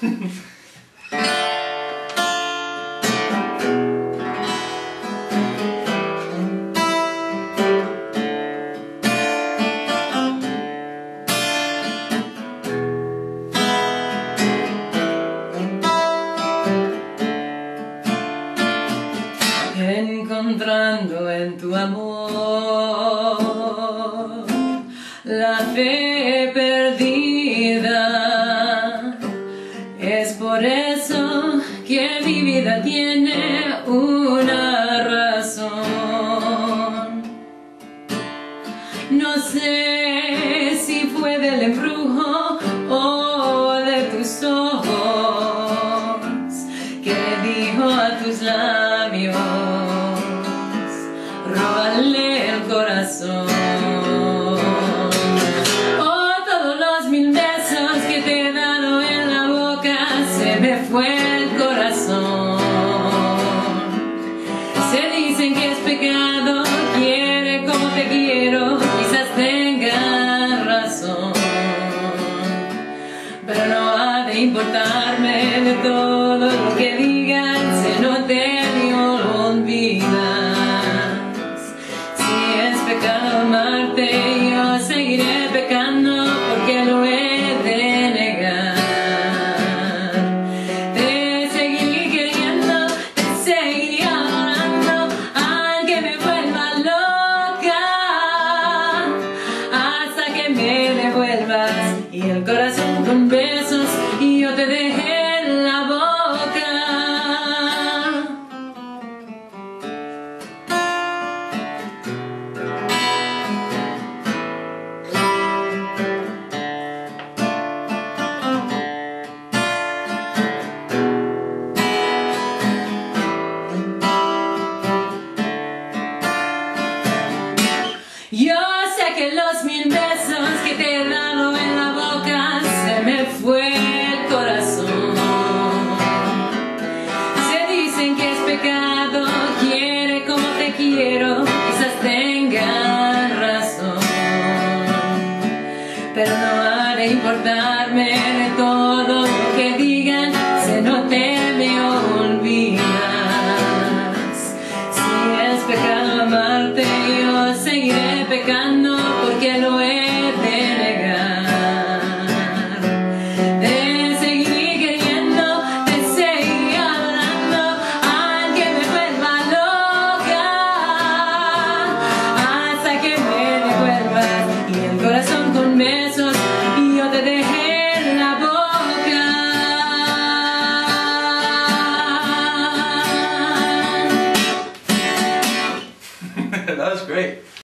Encontrando en tu amor la fe perdida. Es por eso que mi vida tiene una razón. No sé si fue del embrujo o de tus ojos que dijo a tus labios: róbale el corazón. Oh, todos los 1000 besos que te he dado en la boca, se me fue el corazón. Se dicen que es pecado, quiere como te quiero, quizás tengan razón, pero no ha de importarme de todo lo que digan, si no te olvidas. Si es pecado amarte, yo seguiré pecando porque lo he de negar. Te seguiré queriendo, te seguiré adorando, aunque me vuelva loca, hasta que me devuelvas y el corazón con besos y yo te dejé en la boca. Yo sé que los 1000 besos que te he dado en la boca, se me fue el corazón. Se dicen que es pecado, quiere como te quiero, quizás tengan razón, pero no ha de importarme de todo lo que digan, si no te me olvidas. Si es pecado amarte, yo seguiré pecando porque lo he de negar. Te seguiré queriendo, te seguiré adorando, aunque me vuelva loca, hasta que me devuelvas y el corazón con besos y yo te dejé en la boca. That was great.